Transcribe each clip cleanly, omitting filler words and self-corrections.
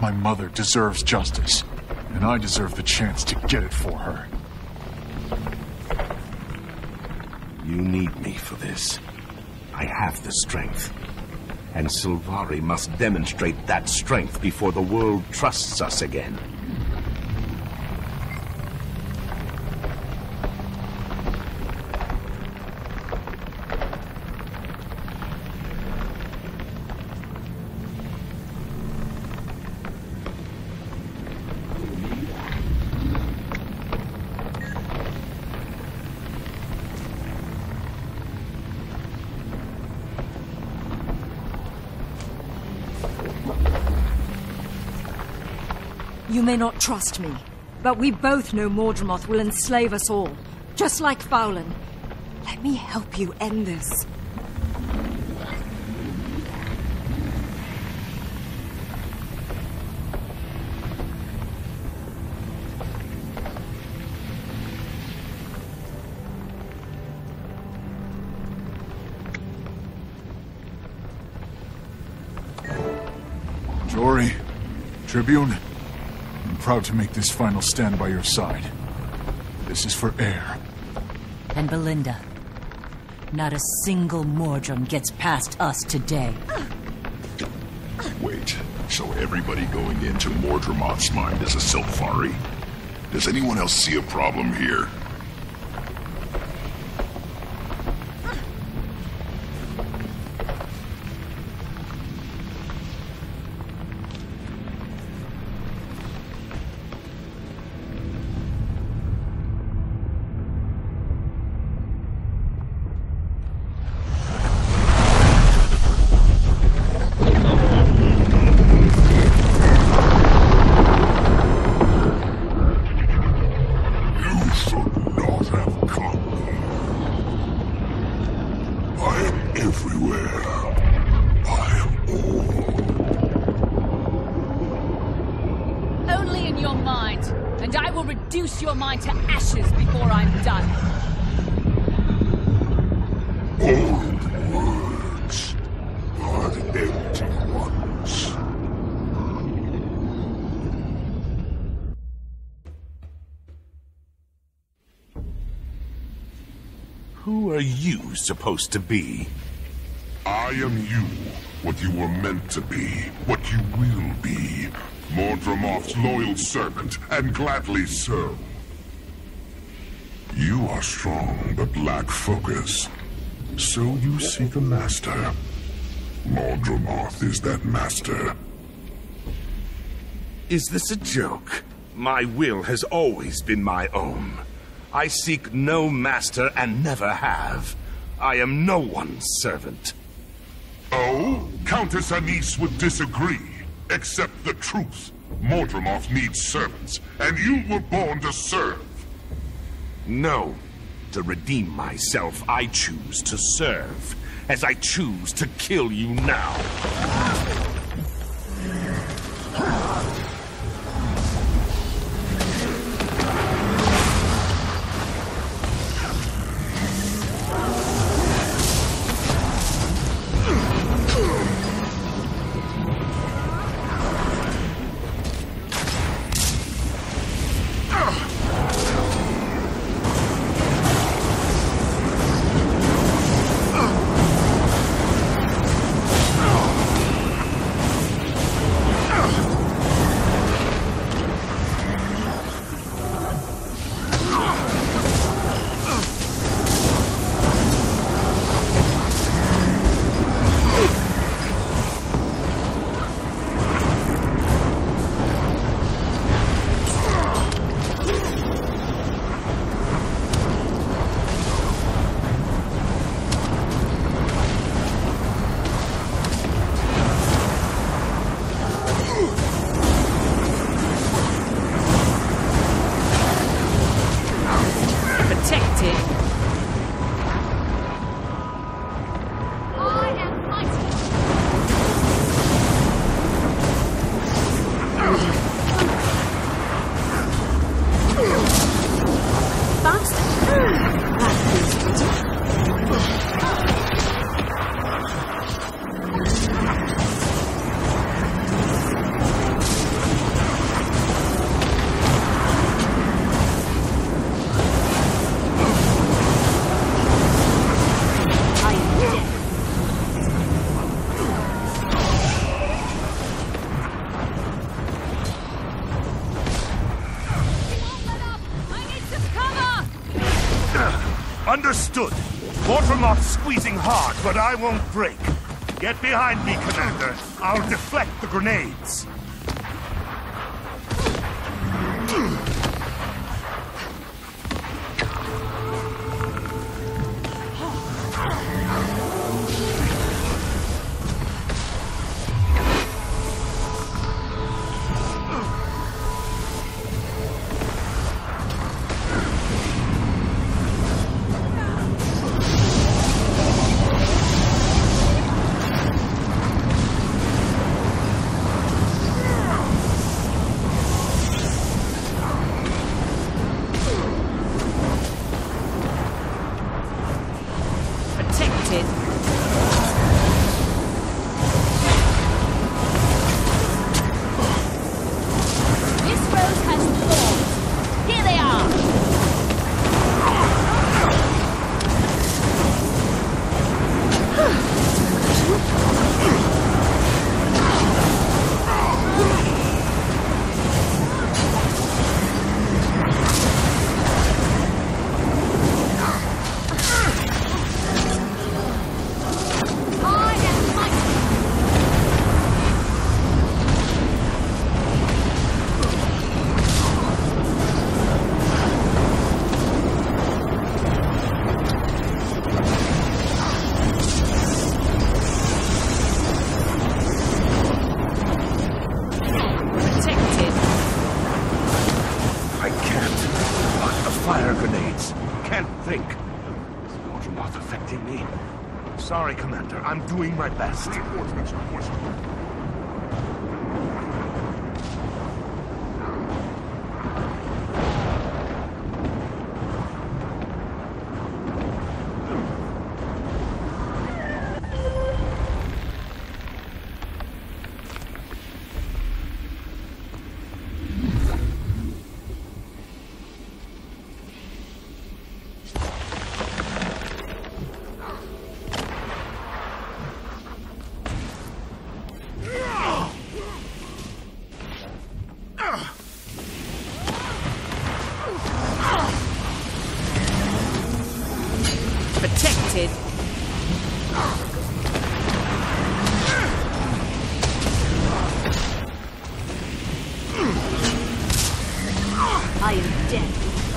My mother deserves justice, and I deserve the chance to get it for her. You need me for this. I have the strength. And Sylvari must demonstrate that strength before the world trusts us again. You may not trust me, but we both know Mordremoth will enslave us all, just like Fowlin. Let me help you end this. Jory, Tribune, I'm proud to make this final stand by your side. This is for Air. And Belinda. Not a single Mordrum gets past us today. Wait, so everybody going into Mordremoth's mind is a Sylvari? Does anyone else see a problem here? Your mind to ashes before I'm done. Old words, but empty ones. Who are you supposed to be? I am you, what you were meant to be, what you will be. Mordremoth's loyal servant, and gladly so. You are strong, but lack focus. So you seek a master. Mordremoth is that master. Is this a joke? My will has always been my own. I seek no master and never have. I am no one's servant. Oh? Countess Anise would disagree. Accept the truth. Mordremoth needs servants, and you were born to serve. No. To redeem myself, I choose to serve, as I choose to kill you now. Understood. Mordramoth's squeezing hard, but I won't break. Get behind me, Commander. I'll deflect the grenades. Sorry, Commander. I'm doing my best. Reinforcements requested. Protected. I am dead.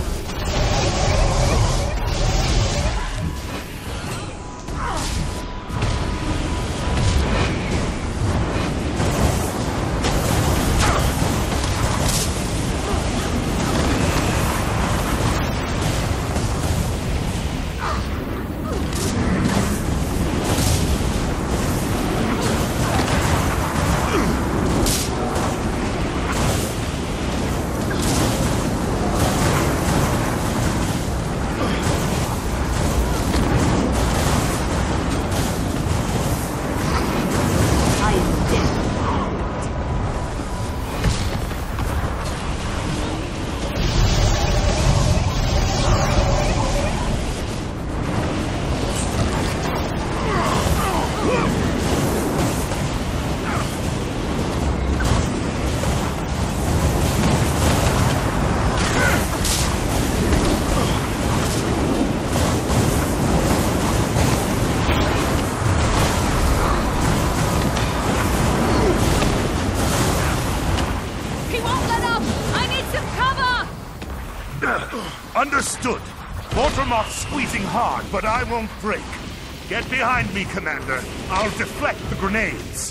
Understood. Mordramoth's squeezing hard, but I won't break. Get behind me, Commander. I'll deflect the grenades.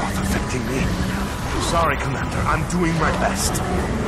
Mordremoth affecting me. Sorry, Commander. I'm doing my best.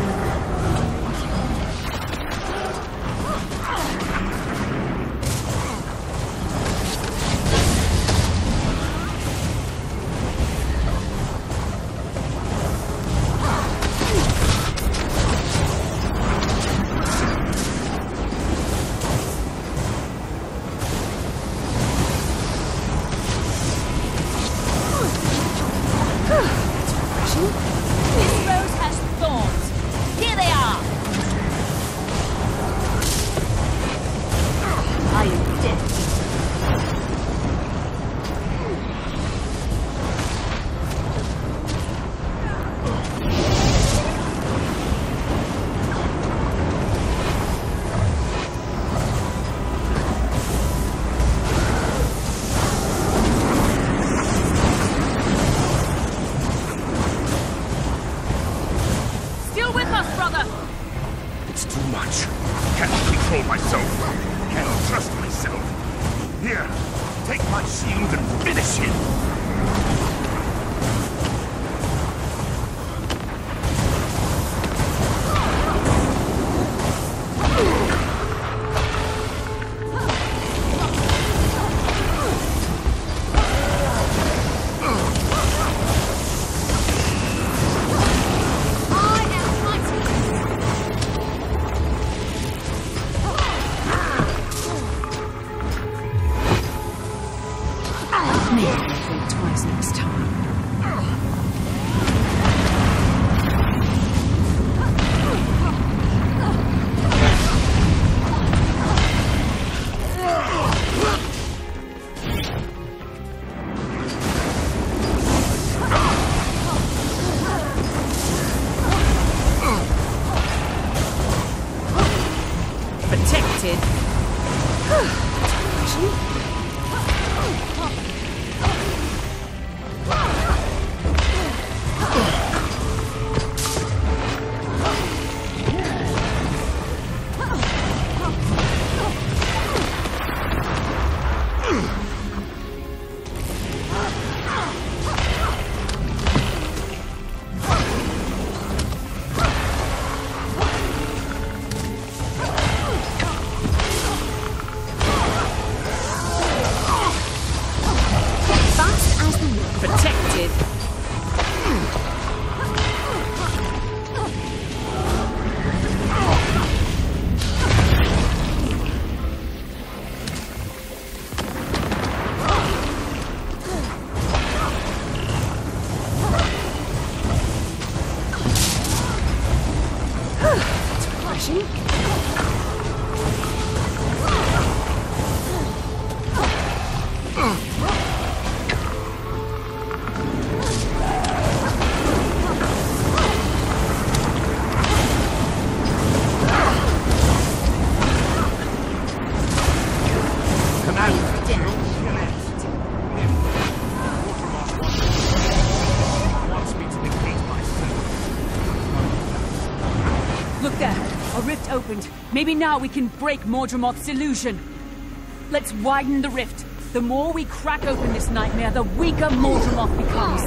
Maybe now we can break Mordremoth's illusion. Let's widen the rift. The more we crack open this nightmare, the weaker Mordremoth becomes.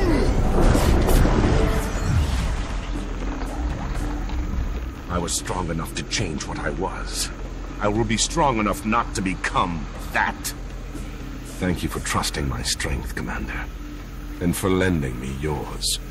I was strong enough to change what I was. I will be strong enough not to become that. Thank you for trusting my strength, Commander, and for lending me yours.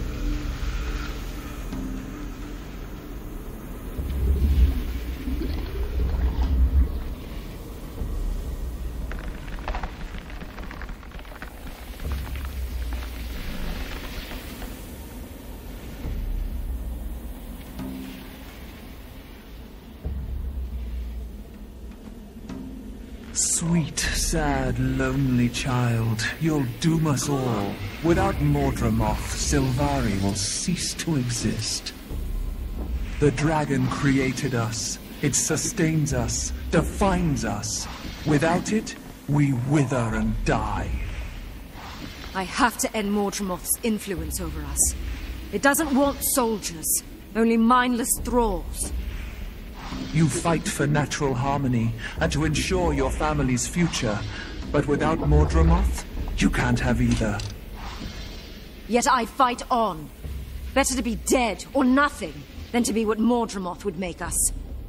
Sweet, sad, lonely child, you'll doom us all. Without Mordremoth, Sylvari will cease to exist. The dragon created us. It sustains us, defines us. Without it, we wither and die. I have to end Mordremoth's influence over us. It doesn't want soldiers, only mindless thralls. You fight for natural harmony and to ensure your family's future, but without Mordremoth, you can't have either. Yet I fight on. Better to be dead or nothing than to be what Mordramoth would make us.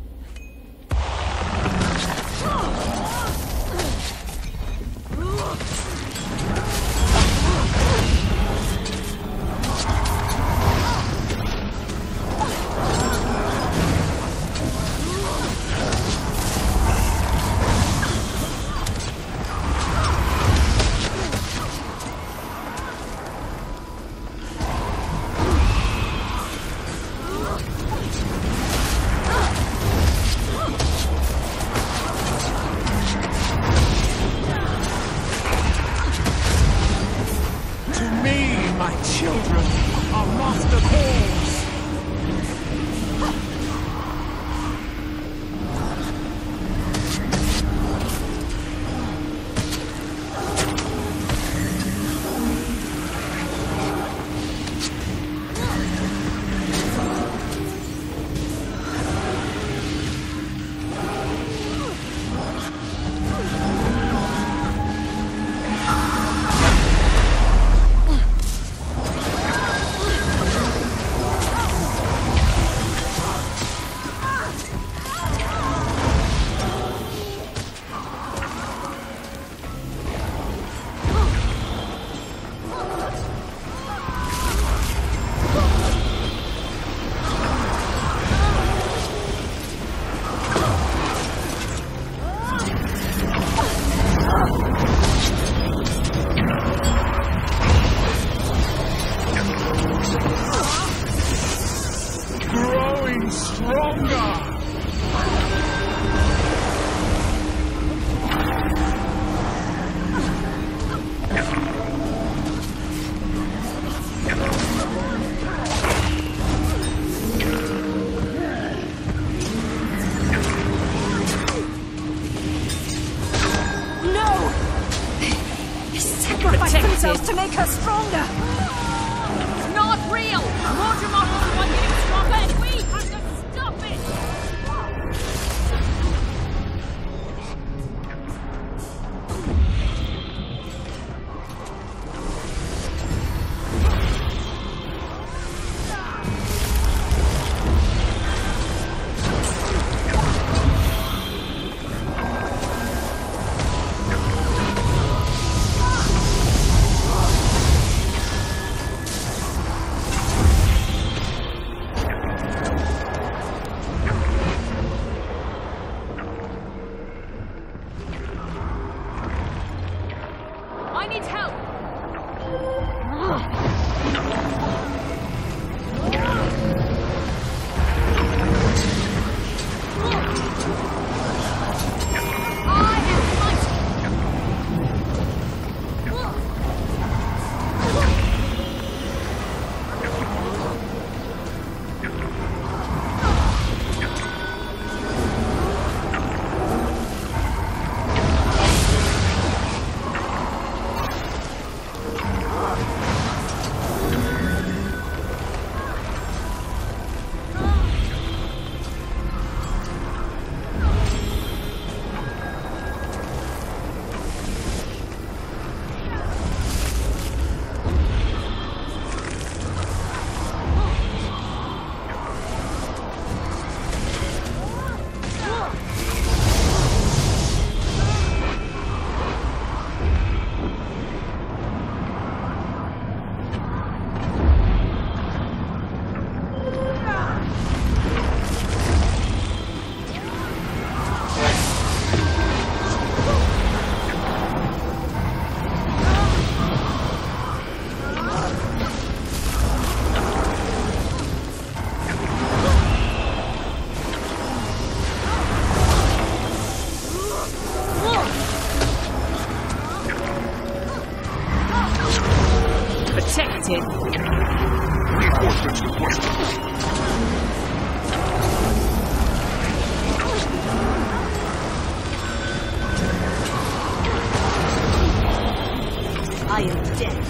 To make her stronger! It's not real! Mordramoth is the one getting stronger, and we have to stop it! protected. Reinforcements requested. I am dead.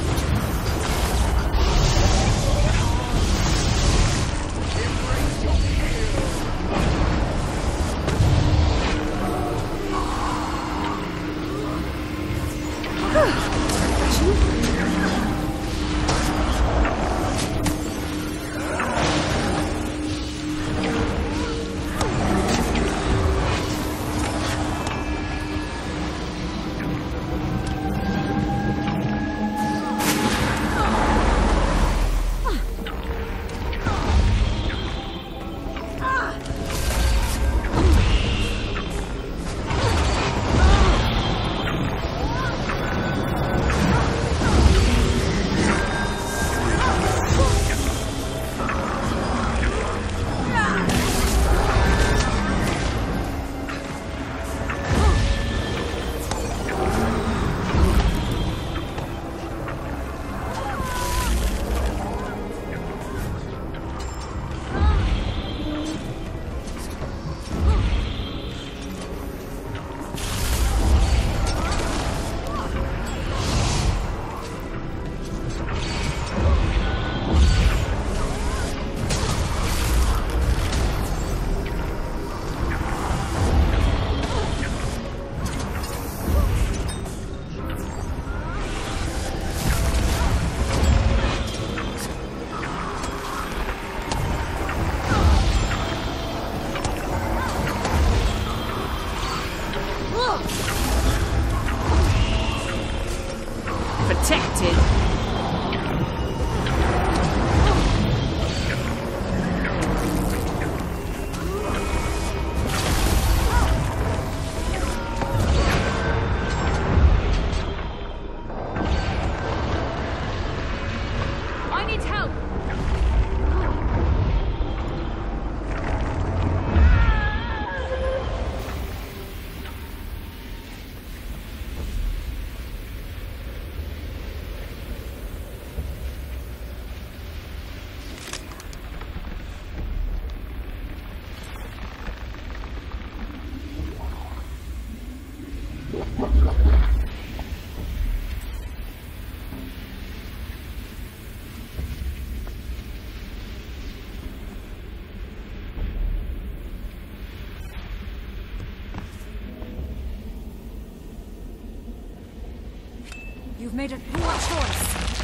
made a poor choice.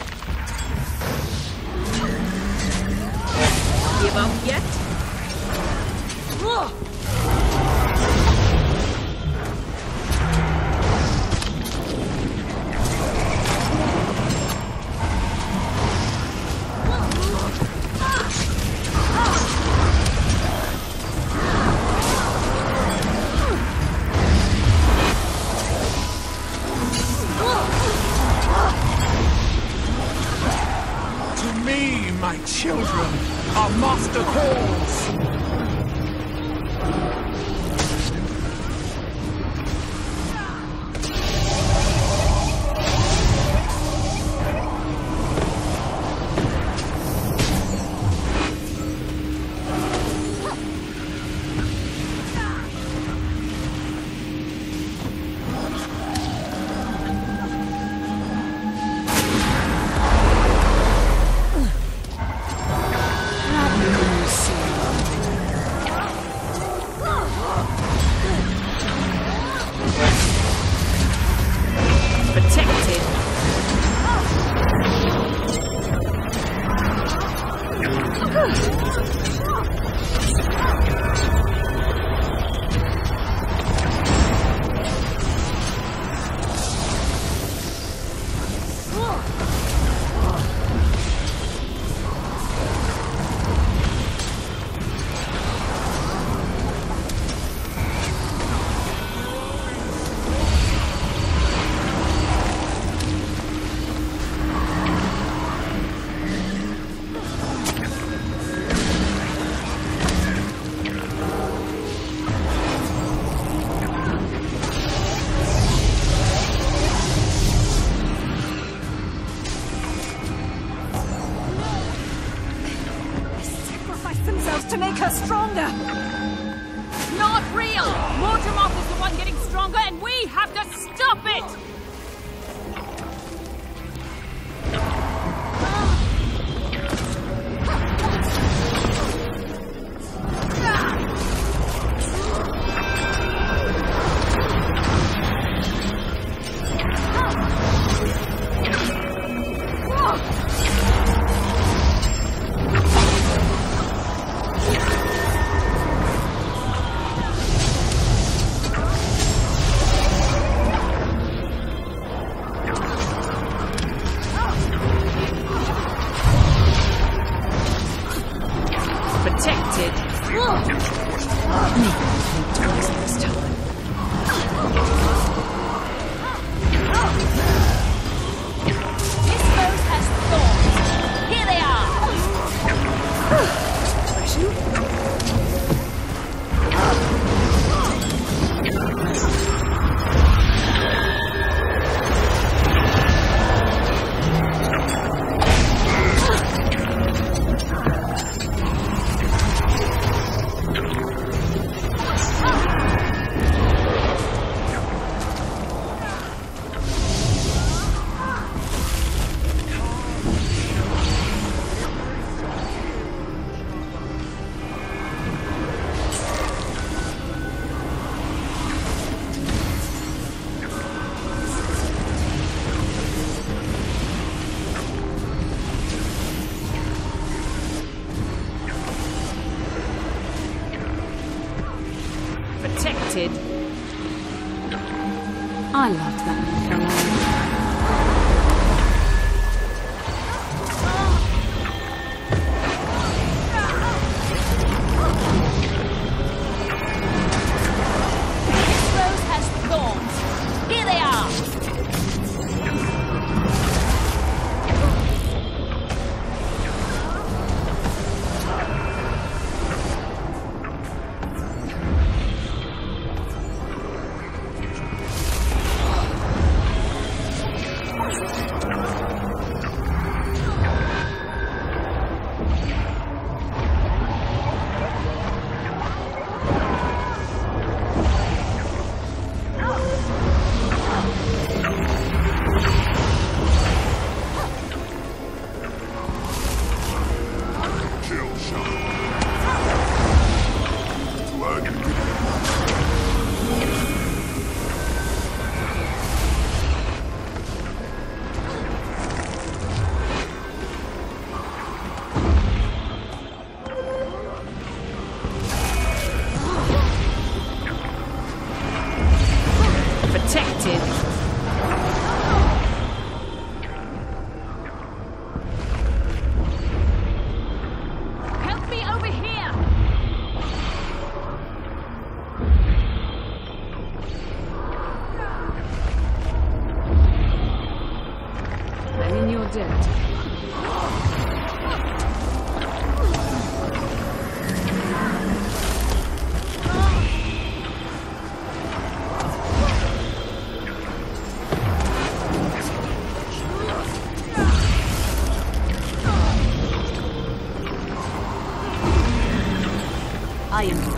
Give up yet? To me, my children, our master calls. To make her stronger! Not real! Mortimer is the one getting stronger, and we have to stop it! Protected. I loved that Caroline.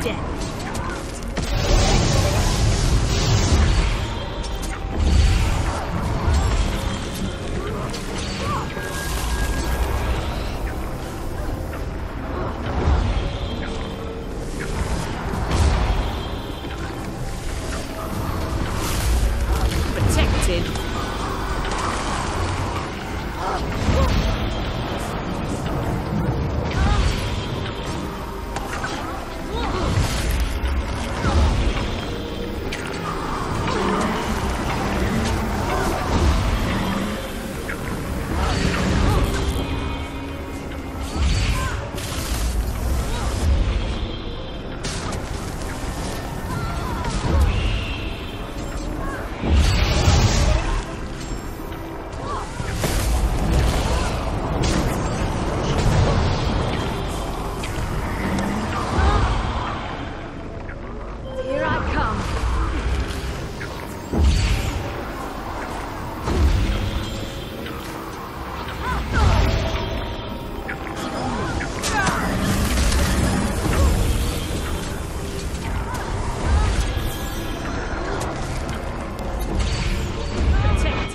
death.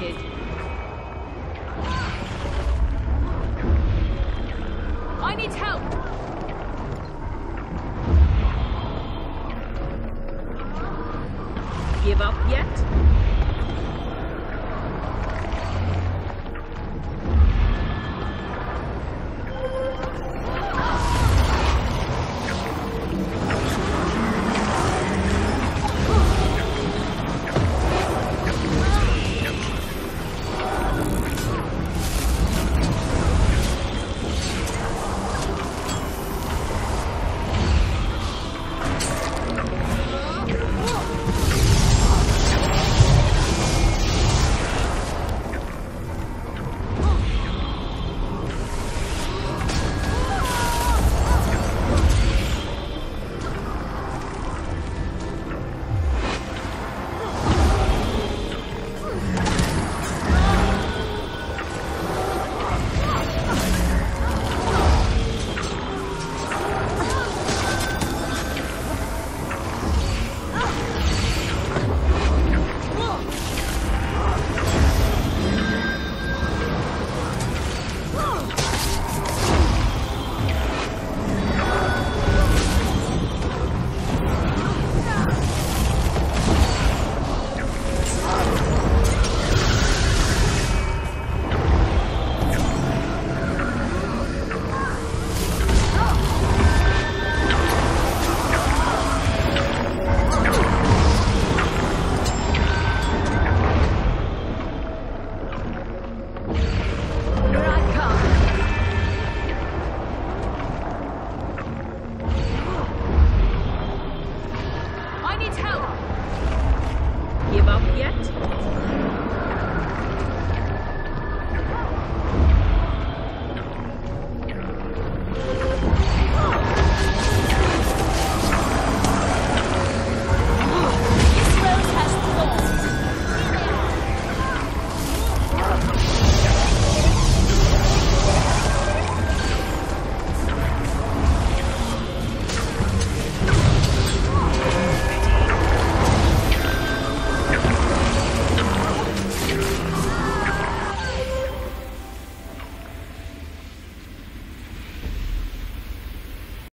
I need help!